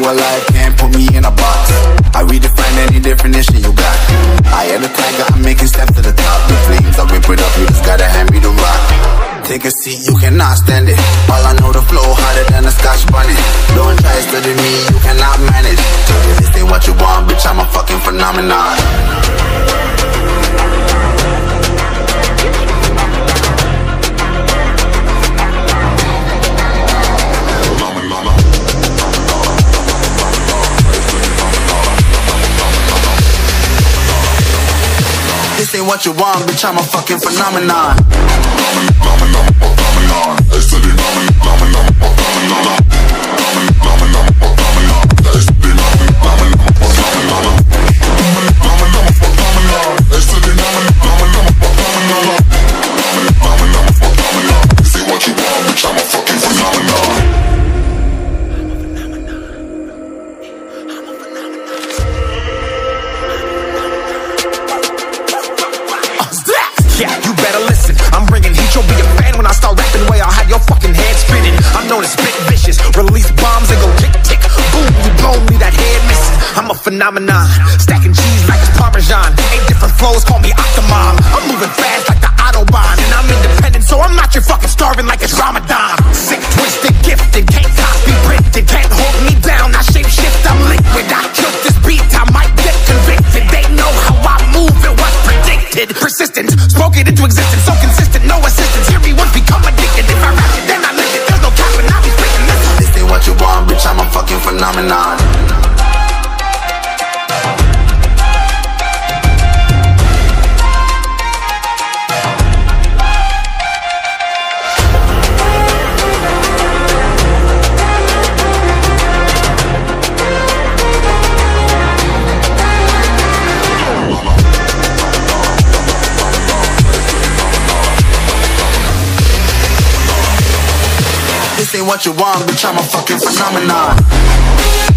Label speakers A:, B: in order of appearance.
A: alive, can't put me in a box. I redefine any definition you got. I am the tiger, I'm making steps to the top. The flames, I rip it up, you just gotta hand me the rock. Take a seat, you cannot stand it. All I know, the flow harder than a Scotch bonnet. Don't try studying me, you cannot manage. This ain't what you want, bitch, I'm a fucking phenomenon. This ain't what you want, bitch, I'm a fucking phenomenon.
B: Yeah, you better listen. I'm bringing heat, you'll be a fan when I start rapping. Way I'll have your fucking head spinning. I'm known as spit vicious, release bombs and go tick tick. Boom, you blow me, that head missing. I'm a phenomenon, stacking cheese like it's Parmesan. 8 different flows, call me Octomom. I'm moving fast like the Autobahn, and I'm independent, so I'm not your fucking starving like it's Ramadan. Sick, twisted, gifted, can't copy, printed, can't hold me down. I shape shift, I'm liquid. I killed this beat, I might get convicted. They know how I move, it was predicted. Persistent, spoke it into existence, so consistent, no assistance. Hear me once, become addicted. If I rap it, then I live it. There's no capping, I'll be spitting this.
A: This ain't what you want, bitch, I'm a fucking phenomenon. This ain't what you want, bitch, I'm a fucking phenomenon.